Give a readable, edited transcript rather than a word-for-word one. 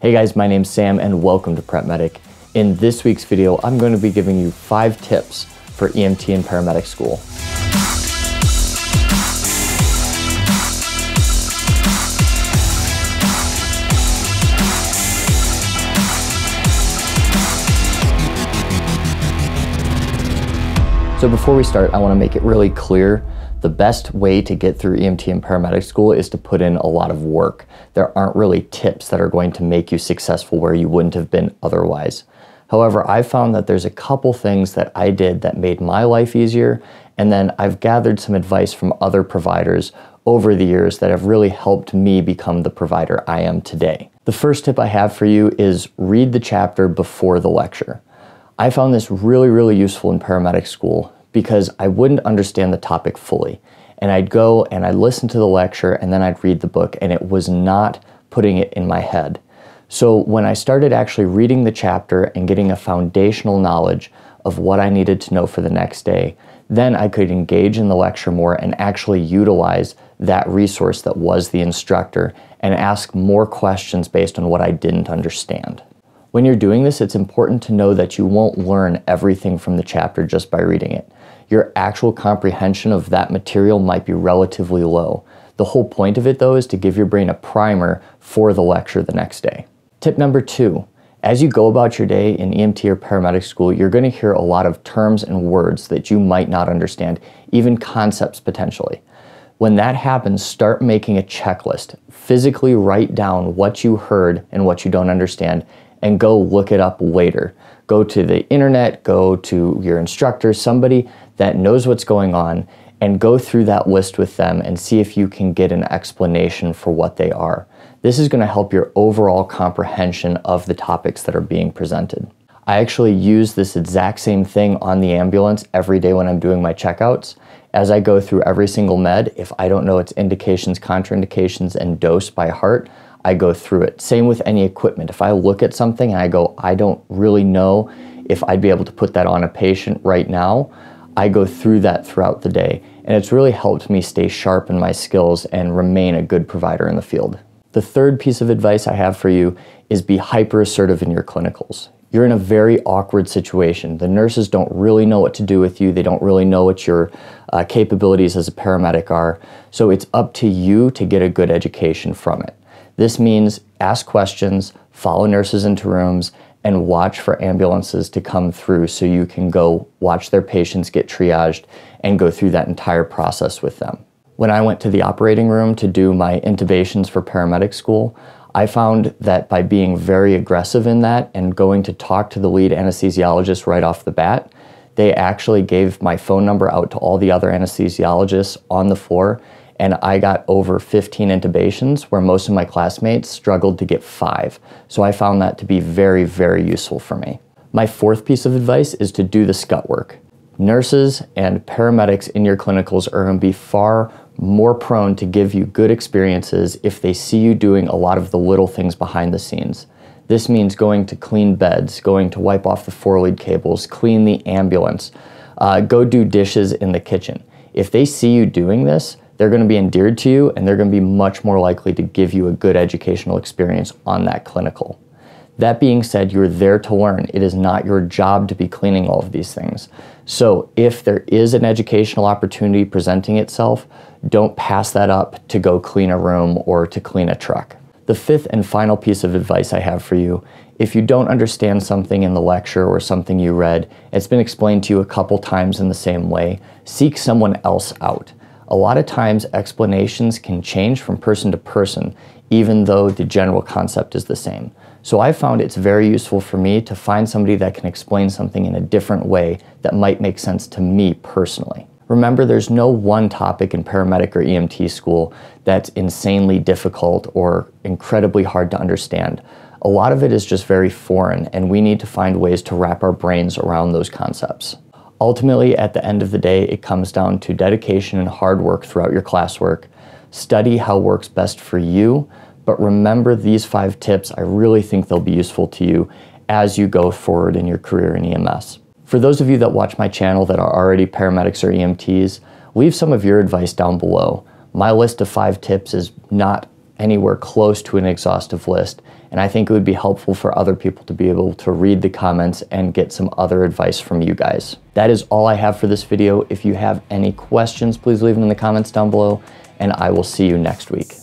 Hey guys, my name's Sam and welcome to Paramedic. In this week's video, I'm going to be giving you 5 tips for EMT and paramedic school. So before we start, I want to make it really clear the best way to get through EMT and paramedic school is to put in a lot of work. There aren't really tips that are going to make you successful where you wouldn't have been otherwise. However, I found that there's a couple things that I did that made my life easier, and then I've gathered some advice from other providers over the years that have really helped me become the provider I am today. The first tip I have for you is read the chapter before the lecture. I found this really useful in paramedic school because I wouldn't understand the topic fully. And I'd go and I'd listen to the lecture and then I'd read the book, and it was not putting it in my head. So when I started actually reading the chapter and getting a foundational knowledge of what I needed to know for the next day, then I could engage in the lecture more and actually utilize that resource that was the instructor and ask more questions based on what I didn't understand. When you're doing this, it's important to know that you won't learn everything from the chapter just by reading it. Your actual comprehension of that material might be relatively low. The whole point of it, though, is to give your brain a primer for the lecture the next day. Tip number 2, as you go about your day in EMT or paramedic school, you're going to hear a lot of terms and words that you might not understand, even concepts potentially. When that happens, start making a checklist. Physically write down what you heard and what you don't understand, and go look it up later. Go to the internet, go to your instructor, somebody that knows what's going on, and go through that list with them and see if you can get an explanation for what they are. This is going to help your overall comprehension of the topics that are being presented. I actually use this exact same thing on the ambulance every day when I'm doing my checkouts. As I go through every single med, if I don't know its indications, contraindications, and dose by heart, I go through it. Same with any equipment. If I look at something and I go, I don't really know if I'd be able to put that on a patient right now, I go through that throughout the day. And it's really helped me stay sharp in my skills and remain a good provider in the field. The third piece of advice I have for you is be hyper assertive in your clinicals. You're in a very awkward situation. The nurses don't really know what to do with you. They don't really know what your capabilities as a paramedic are. So it's up to you to get a good education from it. This means ask questions, follow nurses into rooms, and watch for ambulances to come through so you can go watch their patients get triaged and go through that entire process with them. When I went to the operating room to do my intubations for paramedic school, I found that by being very aggressive in that and going to talk to the lead anesthesiologist right off the bat, they actually gave my phone number out to all the other anesthesiologists on the floor, and I got over 15 intubations where most of my classmates struggled to get 5. So I found that to be very useful for me. My fourth piece of advice is to do the scut work. Nurses and paramedics in your clinicals are going to be far more prone to give you good experiences if they see you doing a lot of the little things behind the scenes. This means going to clean beds, going to wipe off the 4-lead cables, clean the ambulance, go do dishes in the kitchen. If they see you doing this, they're going to be endeared to you, and they're going to be much more likely to give you a good educational experience on that clinical. That being said, you're there to learn. It is not your job to be cleaning all of these things. So if there is an educational opportunity presenting itself, don't pass that up to go clean a room or to clean a truck. The fifth and final piece of advice I have for you, if you don't understand something in the lecture or something you read, it's been explained to you a couple times in the same way, seek someone else out. A lot of times explanations can change from person to person, even though the general concept is the same. So I found it's very useful for me to find somebody that can explain something in a different way that might make sense to me personally. Remember, there's no one topic in paramedic or EMT school that's insanely difficult or incredibly hard to understand. A lot of it is just very foreign, and we need to find ways to wrap our brains around those concepts. Ultimately, at the end of the day, it comes down to dedication and hard work throughout your classwork. Study how works best for you, but remember these 5 tips. I really think they'll be useful to you as you go forward in your career in EMS. For those of you that watch my channel that are already paramedics or EMTs, leave some of your advice down below. My list of 5 tips is not anywhere close to an exhaustive list, And I think it would be helpful for other people to be able to read the comments and get some other advice from you guys. That is all I have for this video. If you have any questions, please leave them in the comments down below, and I will see you next week.